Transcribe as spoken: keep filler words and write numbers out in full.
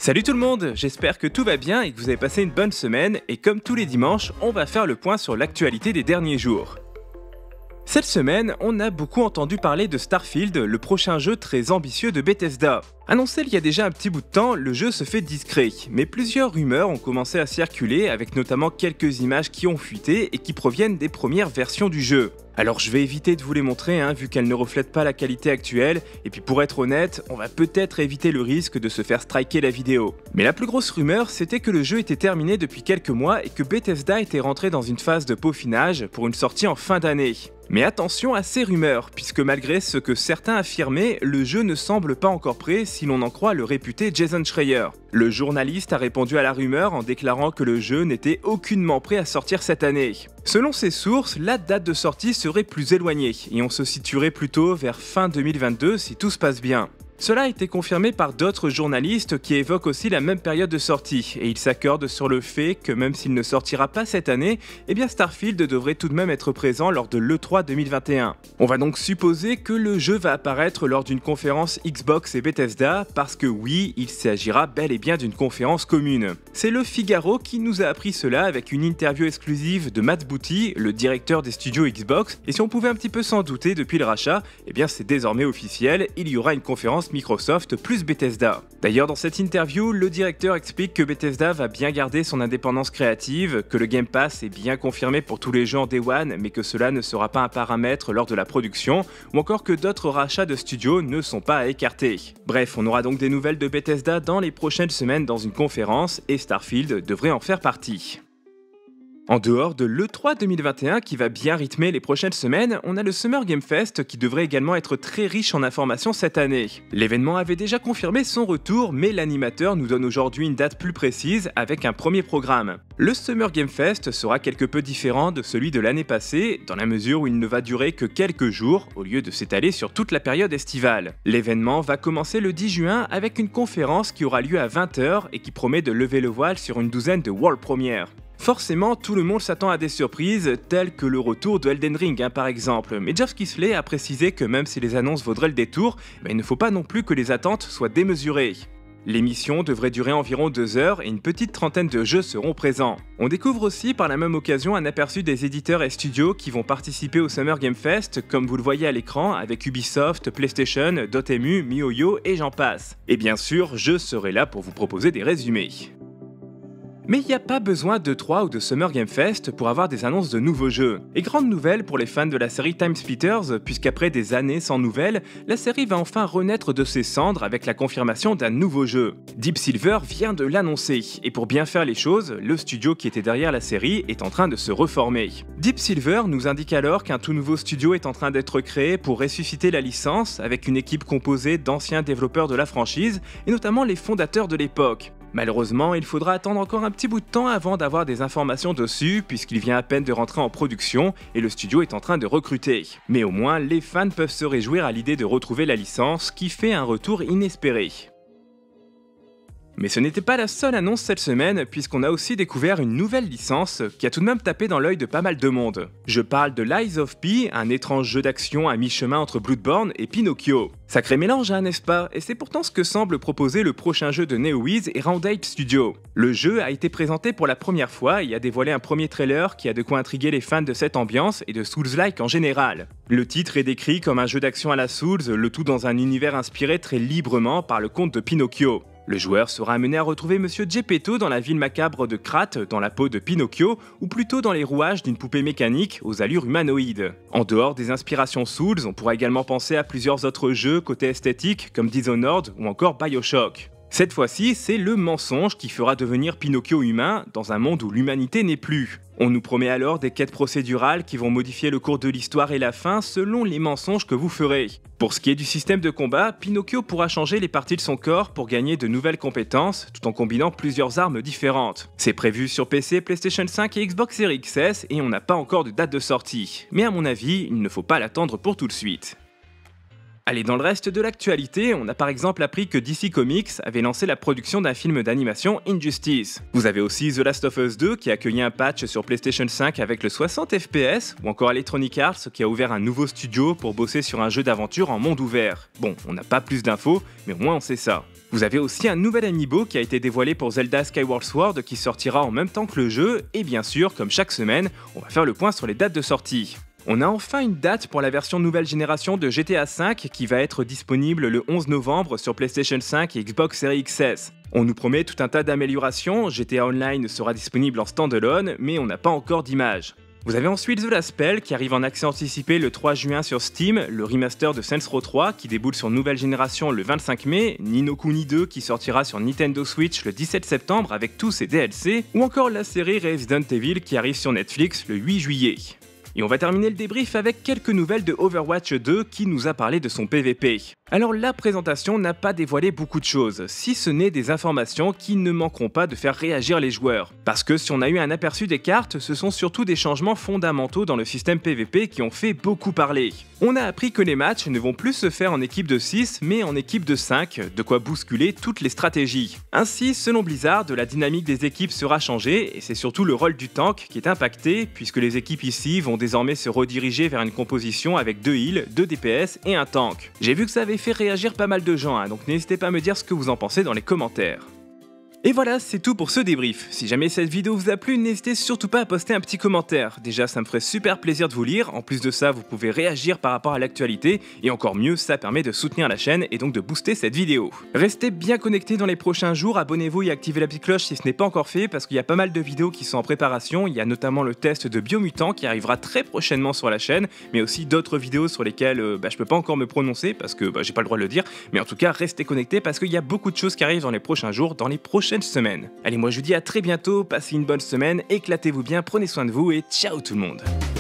Salut tout le monde, j'espère que tout va bien et que vous avez passé une bonne semaine, et comme tous les dimanches, on va faire le point sur l'actualité des derniers jours. Cette semaine, on a beaucoup entendu parler de Starfield, le prochain jeu très ambitieux de Bethesda. Annoncé il y a déjà un petit bout de temps, le jeu se fait discret, mais plusieurs rumeurs ont commencé à circuler, avec notamment quelques images qui ont fuité et qui proviennent des premières versions du jeu. Alors je vais éviter de vous les montrer, hein, vu qu'elles ne reflètent pas la qualité actuelle, et puis pour être honnête, on va peut-être éviter le risque de se faire striker la vidéo. Mais la plus grosse rumeur, c'était que le jeu était terminé depuis quelques mois et que Bethesda était rentré dans une phase de peaufinage pour une sortie en fin d'année. Mais attention à ces rumeurs, puisque malgré ce que certains affirmaient, le jeu ne semble pas encore prêt si l'on en croit le réputé Jason Schreier. Le journaliste a répondu à la rumeur en déclarant que le jeu n'était aucunement prêt à sortir cette année. Selon ses sources, la date de sortie serait plus éloignée, et on se situerait plutôt vers fin deux mille vingt-deux si tout se passe bien. Cela a été confirmé par d'autres journalistes qui évoquent aussi la même période de sortie, et ils s'accordent sur le fait que même s'il ne sortira pas cette année, eh bien Starfield devrait tout de même être présent lors de l'E trois deux mille vingt et un. On va donc supposer que le jeu va apparaître lors d'une conférence Xbox et Bethesda, parce que oui, il s'agira bel et bien d'une conférence commune. C'est le Figaro qui nous a appris cela avec une interview exclusive de Matt Booty, le directeur des studios Xbox, et si on pouvait un petit peu s'en douter depuis le rachat, eh bien c'est désormais officiel, il y aura une conférence Microsoft plus Bethesda. D'ailleurs, dans cette interview, le directeur explique que Bethesda va bien garder son indépendance créative, que le Game Pass est bien confirmé pour tous les jeux en Day One, mais que cela ne sera pas un paramètre lors de la production, ou encore que d'autres rachats de studios ne sont pas à écarter. Bref, on aura donc des nouvelles de Bethesda dans les prochaines semaines dans une conférence, et Starfield devrait en faire partie. En dehors de l'E trois deux mille vingt et un qui va bien rythmer les prochaines semaines, on a le Summer Game Fest qui devrait également être très riche en informations cette année. L'événement avait déjà confirmé son retour, mais l'animateur nous donne aujourd'hui une date plus précise avec un premier programme. Le Summer Game Fest sera quelque peu différent de celui de l'année passée, dans la mesure où il ne va durer que quelques jours, au lieu de s'étaler sur toute la période estivale. L'événement va commencer le dix juin avec une conférence qui aura lieu à vingt heures et qui promet de lever le voile sur une douzaine de world premières. Forcément, tout le monde s'attend à des surprises, telles que le retour de Elden Ring hein, par exemple, mais Geoff Keighley a précisé que même si les annonces vaudraient le détour, bah, il ne faut pas non plus que les attentes soient démesurées. L'émission devrait durer environ deux heures et une petite trentaine de jeux seront présents. On découvre aussi par la même occasion un aperçu des éditeurs et studios qui vont participer au Summer Game Fest, comme vous le voyez à l'écran, avec Ubisoft, PlayStation, Dotemu, MiHoYo et j'en passe. Et bien sûr, je serai là pour vous proposer des résumés. Mais il n'y a pas besoin d'E trois ou de Summer Game Fest pour avoir des annonces de nouveaux jeux. Et grande nouvelle pour les fans de la série Timesplitters, puisqu'après des années sans nouvelles, la série va enfin renaître de ses cendres avec la confirmation d'un nouveau jeu. Deep Silver vient de l'annoncer, et pour bien faire les choses, le studio qui était derrière la série est en train de se reformer. Deep Silver nous indique alors qu'un tout nouveau studio est en train d'être créé pour ressusciter la licence, avec une équipe composée d'anciens développeurs de la franchise, et notamment les fondateurs de l'époque. Malheureusement, il faudra attendre encore un petit bout de temps avant d'avoir des informations dessus, puisqu'il vient à peine de rentrer en production et le studio est en train de recruter. Mais au moins, les fans peuvent se réjouir à l'idée de retrouver la licence, qui fait un retour inespéré. Mais ce n'était pas la seule annonce cette semaine, puisqu'on a aussi découvert une nouvelle licence qui a tout de même tapé dans l'œil de pas mal de monde. Je parle de Lies of P, un étrange jeu d'action à mi-chemin entre Bloodborne et Pinocchio. Sacré mélange, hein, n'est-ce pas? Et c'est pourtant ce que semble proposer le prochain jeu de NeoWiz et Round ocho Studio. Le jeu a été présenté pour la première fois et a dévoilé un premier trailer qui a de quoi intriguer les fans de cette ambiance et de Souls-like en général. Le titre est décrit comme un jeu d'action à la Souls, le tout dans un univers inspiré très librement par le conte de Pinocchio. Le joueur sera amené à retrouver Monsieur Geppetto dans la ville macabre de Krat, dans la peau de Pinocchio, ou plutôt dans les rouages d'une poupée mécanique aux allures humanoïdes. En dehors des inspirations Souls, on pourra également penser à plusieurs autres jeux côté esthétique comme Dishonored ou encore BioShock. Cette fois-ci, c'est le mensonge qui fera devenir Pinocchio humain dans un monde où l'humanité n'est plus. On nous promet alors des quêtes procédurales qui vont modifier le cours de l'histoire et la fin selon les mensonges que vous ferez. Pour ce qui est du système de combat, Pinocchio pourra changer les parties de son corps pour gagner de nouvelles compétences tout en combinant plusieurs armes différentes. C'est prévu sur P C, PlayStation cinq et Xbox Series X S et on n'a pas encore de date de sortie. Mais à mon avis, il ne faut pas l'attendre pour tout de suite. Allez, dans le reste de l'actualité, on a par exemple appris que D C Comics avait lancé la production d'un film d'animation Injustice. Vous avez aussi The Last of Us deux qui a accueilli un patch sur PlayStation cinq avec le soixante F P S, ou encore Electronic Arts qui a ouvert un nouveau studio pour bosser sur un jeu d'aventure en monde ouvert. Bon, on n'a pas plus d'infos, mais au moins on sait ça. Vous avez aussi un nouvel amiibo qui a été dévoilé pour Zelda Skyward Sword qui sortira en même temps que le jeu, et bien sûr, comme chaque semaine, on va faire le point sur les dates de sortie. On a enfin une date pour la version nouvelle génération de G T A cinq qui va être disponible le onze novembre sur PlayStation cinq et Xbox Series X S. On nous promet tout un tas d'améliorations, G T A Online sera disponible en standalone, mais on n'a pas encore d'image. Vous avez ensuite The Last Spell qui arrive en accès anticipé le trois juin sur Steam, le remaster de Saints Row trois qui déboule sur nouvelle génération le vingt-cinq mai, Ni no Kuni deux qui sortira sur Nintendo Switch le dix-sept septembre avec tous ses D L C, ou encore la série Resident Evil qui arrive sur Netflix le huit juillet. Et on va terminer le débrief avec quelques nouvelles de Overwatch deux qui nous a parlé de son P V P. Alors la présentation n'a pas dévoilé beaucoup de choses, si ce n'est des informations qui ne manqueront pas de faire réagir les joueurs. Parce que si on a eu un aperçu des cartes, ce sont surtout des changements fondamentaux dans le système P V P qui ont fait beaucoup parler. On a appris que les matchs ne vont plus se faire en équipe de six mais en équipe de cinq, de quoi bousculer toutes les stratégies. Ainsi, selon Blizzard, la dynamique des équipes sera changée et c'est surtout le rôle du tank qui est impacté puisque les équipes ici vont désormais se rediriger vers une composition avec deux heals, deux D P S et un tank. J'ai vu que ça avait fait réagir pas mal de gens, hein, donc n'hésitez pas à me dire ce que vous en pensez dans les commentaires. Et voilà, c'est tout pour ce débrief. Si jamais cette vidéo vous a plu, n'hésitez surtout pas à poster un petit commentaire. Déjà, ça me ferait super plaisir de vous lire. En plus de ça, vous pouvez réagir par rapport à l'actualité. Et encore mieux, ça permet de soutenir la chaîne et donc de booster cette vidéo. Restez bien connectés dans les prochains jours. Abonnez-vous et activez la petite cloche si ce n'est pas encore fait parce qu'il y a pas mal de vidéos qui sont en préparation. Il y a notamment le test de Biomutant qui arrivera très prochainement sur la chaîne, mais aussi d'autres vidéos sur lesquelles euh, bah, je peux pas encore me prononcer parce que bah, j'ai pas le droit de le dire. Mais en tout cas, restez connectés parce qu'il y a beaucoup de choses qui arrivent dans les prochains jours, dans les prochaines semaine. Allez, moi je vous dis à très bientôt, passez une bonne semaine, éclatez-vous bien, prenez soin de vous et ciao tout le monde.